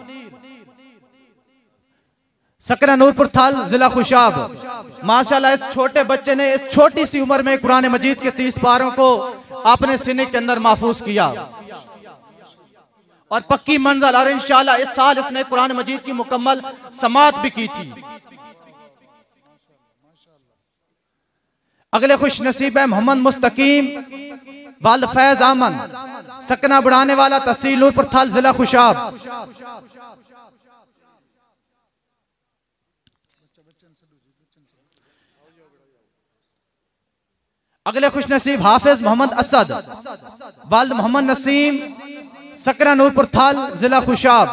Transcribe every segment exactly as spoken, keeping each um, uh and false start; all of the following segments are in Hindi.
सकरा नूरपुर थाल जिला खुशाब। माशाल्लाह इस छोटे बच्चे ने इस छोटी सी उम्र में कुरान मजीद के तीस पारों को अपने सीने के अंदर महफूज किया और पक्की मंजिल, और इंशाल्लाह इस साल इसने कुरान मजीद की मुकम्मल समात भी की थी। अगले खुश नसीब है मोहम्मद मुस्तकीम वालिद फैज आमन, सकना बुढ़ाने वाला, तहसील नूरपुर थाल जिला खुशाब। अगले खुश नसीब हाफिज मोहम्मद असद वालिद मोहम्मद नसीम, सकरा नूरपुर थाल जिला खुशाब।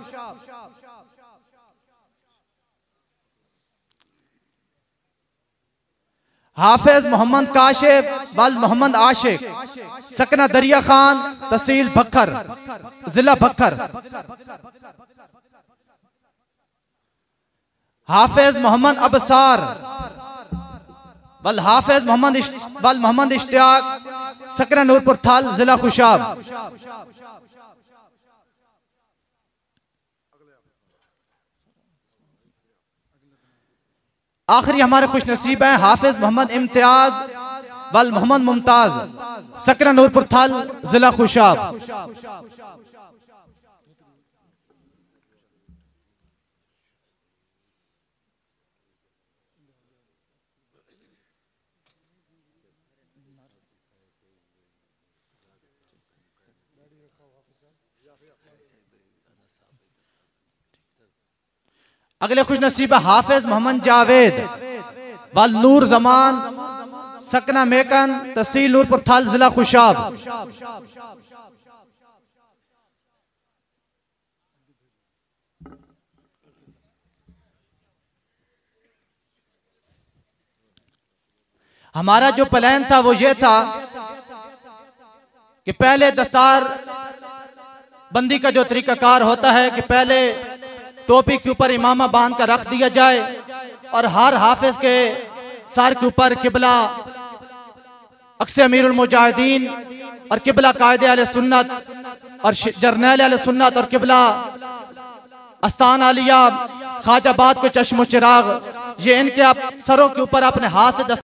हाफिज मोहम्मद काशिफ वालिद मोहम्मद आशिक, सकना दरिया खान, तहसील भक्खर जिला भक्खर। हाफिज मोहम्मद अबसार वल हाफिज मोहम्मद वल मोहम्मद इश्तियाक, सकरा नूरपुर थाल जिला खुशाब। आखिरी हमारे खुश नसीब है हाफिज मोहम्मद इम्तियाज वल मोहम्मद मुमताज, सकरा नूरपुर थाल जिला खुशाब। अगले खुश नसीब है हाफिज मोहम्मद जावेद वल नूर जमान, सकना मेकन, तहसील नूरपुर थाल जिला खुशाब। हमारा जो प्लान था वो ये था कि पहले दस्तार बंदी का जो तरीकाकार होता है कि पहले टोपी के ऊपर इमामा बांध कर रख दिया जाए और हर हाफिज के सर के ऊपर किबला अक्से अमीरुल मुजाहिदीन और किबला कायदे आले सुन्नत और जर्नैल आले सुन्नत और किबला अस्तान आलिया ख्वाजाबाद को चश्मो चिराग, ये इनके आप सरों के ऊपर अपने हाथ से